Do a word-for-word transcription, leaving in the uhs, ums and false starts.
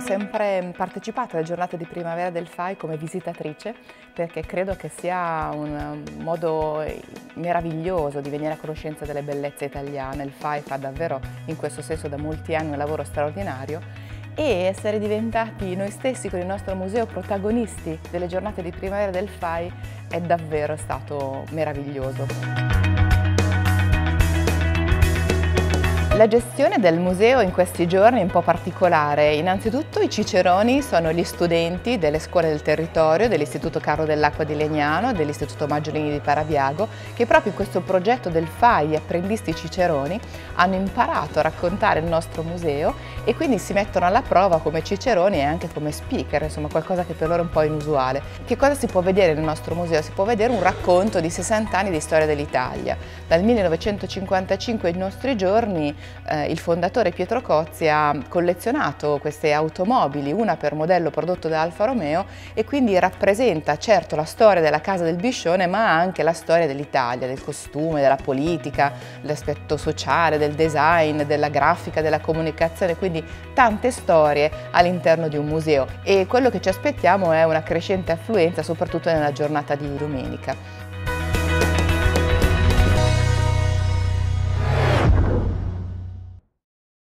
sempre partecipato alle giornate di primavera del F A I come visitatrice perché credo che sia un modo meraviglioso di venire a conoscenza delle bellezze italiane. Il F A I fa davvero in questo senso da molti anni un lavoro straordinario e essere diventati noi stessi con il nostro museo protagonisti delle giornate di primavera del F A I è davvero stato meraviglioso. La gestione del museo in questi giorni è un po' particolare. Innanzitutto i ciceroni sono gli studenti delle scuole del territorio, dell'Istituto Carlo dell'Acqua di Legnano, dell'Istituto Maggiolini di Parabiago, che proprio in questo progetto del F A I Apprendisti Ciceroni hanno imparato a raccontare il nostro museo e quindi si mettono alla prova come ciceroni e anche come speaker, insomma qualcosa che per loro è un po' inusuale. Che cosa si può vedere nel nostro museo? Si può vedere un racconto di sessanta anni di storia dell'Italia. Dal millenovecentocinquantacinque ai nostri giorni Eh, il fondatore Pietro Cozzi ha collezionato queste automobili, una per modello prodotto da Alfa Romeo, e quindi rappresenta certo la storia della casa del Biscione, ma anche la storia dell'Italia, del costume, della politica, dell'aspetto sociale, del design, della grafica, della comunicazione, quindi tante storie all'interno di un museo. E quello che ci aspettiamo è una crescente affluenza, soprattutto nella giornata di domenica.